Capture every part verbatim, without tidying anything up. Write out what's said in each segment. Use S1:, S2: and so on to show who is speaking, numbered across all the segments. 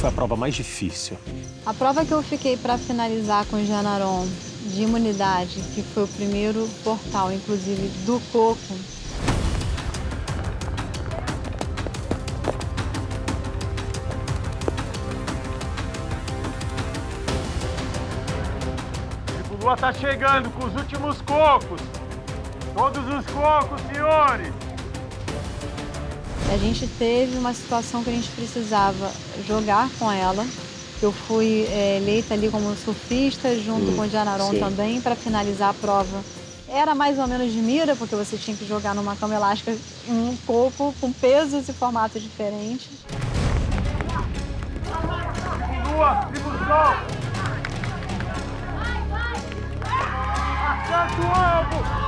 S1: foi a prova mais difícil?
S2: A prova que eu fiquei para finalizar com o Genaron de imunidade, que foi o primeiro portal, inclusive, do coco.
S3: O Lua tá chegando com os últimos cocos. Todos os cocos, senhores.
S2: A gente teve uma situação que a gente precisava jogar com ela. Eu fui é, eleita ali como surfista, junto hum, com o Genaron também, para finalizar a prova. Era mais ou menos de mira, porque você tinha que jogar numa cama elástica em um coco com pesos e formatos diferentes.
S3: Lua, tribo sol. Acerta o alvo.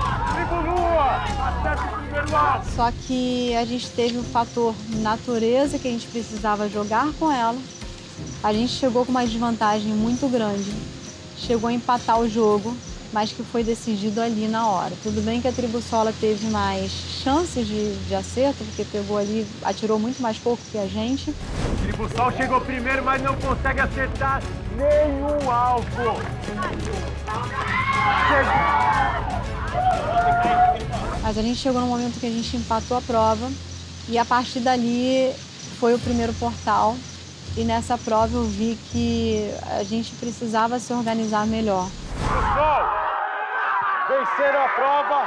S2: Só que a gente teve um fator natureza que a gente precisava jogar com ela. A gente chegou com uma desvantagem muito grande. Chegou a empatar o jogo, mas que foi decidido ali na hora. Tudo bem que a tribo Sola teve mais chances de, de acerto, porque pegou ali, atirou muito mais pouco que a gente.
S3: O tribo Sol chegou primeiro, mas não consegue acertar nenhum alvo.
S2: Mas a gente chegou no momento que a gente empatou a prova e a partir dali foi o primeiro portal. E nessa prova eu vi que a gente precisava se organizar melhor.
S3: Sol, venceram a prova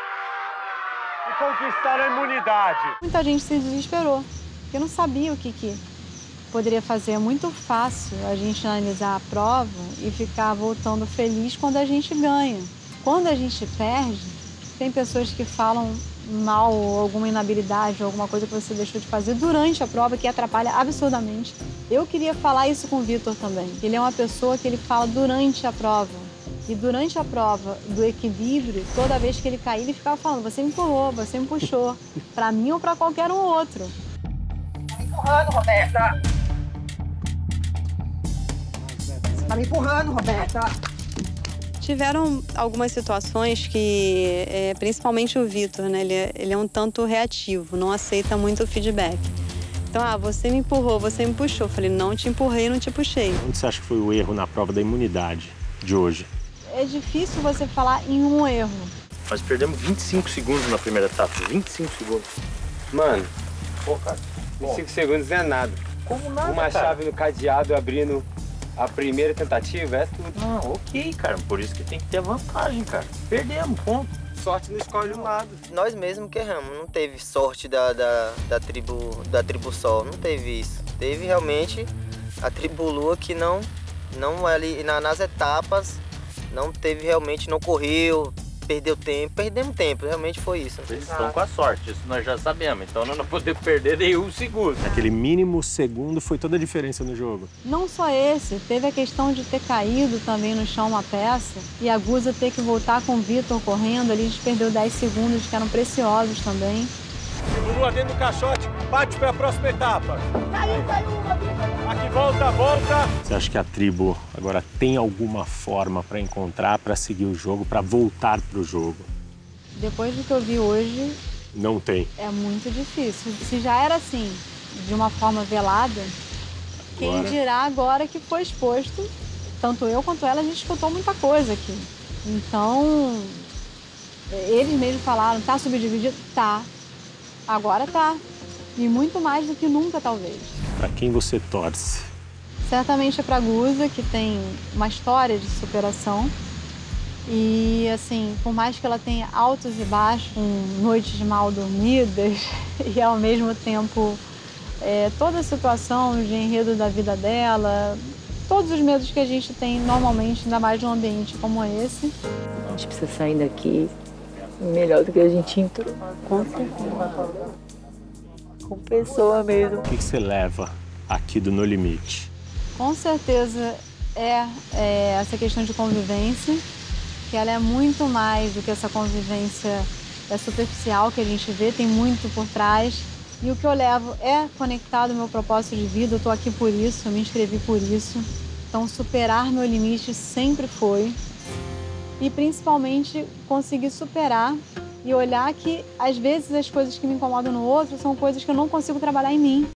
S3: e conquistaram a imunidade.
S2: Muita gente se desesperou, porque não sabia o que, que poderia fazer. É muito fácil a gente analisar a prova e ficar voltando feliz quando a gente ganha. Quando a gente perde, tem pessoas que falam mal ou alguma inabilidade ou alguma coisa que você deixou de fazer durante a prova que atrapalha absurdamente. Eu queria falar isso com o Vitor também. Ele é uma pessoa que ele fala durante a prova. E durante a prova do equilíbrio, toda vez que ele caía, ele ficava falando: você me empurrou, você me puxou. Pra mim ou pra qualquer um outro.
S4: Tá me empurrando, Roberta. Você tá me empurrando, Roberta.
S2: Tiveram algumas situações que, é, principalmente o Vitor, né? Ele é, ele é um tanto reativo, não aceita muito o feedback. Então, ah, você me empurrou, você me puxou. Eu falei, não te empurrei, não te puxei.
S1: Onde você acha que foi o erro na prova da imunidade de hoje?
S2: É difícil você falar em um erro.
S5: Nós perdemos vinte e cinco segundos na primeira etapa, vinte e cinco segundos.
S6: Mano,
S5: pô, cara,
S6: vinte e cinco segundos não é nada.
S5: Como nada,
S6: Uma
S5: cara?
S6: chave no cadeado abrindo a primeira tentativa, é tudo.
S5: Ah, ok, cara, por isso que tem que ter vantagem, cara. Perdemos, ponto.
S6: Sorte não escolhe um lado.
S7: Nós mesmos que erramos, não teve sorte da, da, da, tribo, da tribo Sol, não teve isso. Teve realmente a tribo Lua que não, não ali na, nas etapas, não teve realmente, não correu, perdeu tempo, perdemos tempo, realmente foi isso.
S5: Eles estão com a sorte, isso nós já sabemos, então nós não podemos perder nenhum segundo.
S1: Aquele mínimo segundo foi toda a diferença no jogo.
S2: Não só esse, teve a questão de ter caído também no chão uma peça e a Guza ter que voltar com o Vitor correndo, ali a gente perdeu dez segundos que eram preciosos também.
S3: Lua dentro do caixote, parte para a próxima etapa. Caiu, caiu, aqui volta, volta.
S1: Você acha que a tribo agora tem alguma forma para encontrar, para seguir o jogo, para voltar para o jogo?
S2: Depois do que eu vi hoje...
S1: Não tem.
S2: É muito difícil. Se já era assim, de uma forma velada, quem
S1: agora...
S2: dirá agora que foi exposto, tanto eu quanto ela, a gente escutou muita coisa aqui. Então, eles mesmos falaram, tá subdividido? Tá. Agora tá. E muito mais do que nunca, talvez.
S1: Para quem você torce?
S2: Certamente é pra Guza, que tem uma história de superação. E, assim, por mais que ela tenha altos e baixos, com noites mal dormidas e, ao mesmo tempo, é, toda a situação de enredo da vida dela, todos os medos que a gente tem normalmente, ainda mais num ambiente como esse.
S8: A gente precisa sair daqui melhor do que a gente entrou. Com certeza. Com pessoa mesmo.
S1: O que você leva aqui do No Limite?
S2: Com certeza é, é essa questão de convivência, que ela é muito mais do que essa convivência é superficial que a gente vê, tem muito por trás. E o que eu levo é conectado ao meu propósito de vida, eu estou aqui por isso, eu me inscrevi por isso. Então, superar meu limite sempre foi. E, principalmente, conseguir superar e olhar que, às vezes, as coisas que me incomodam no outro são coisas que eu não consigo trabalhar em mim.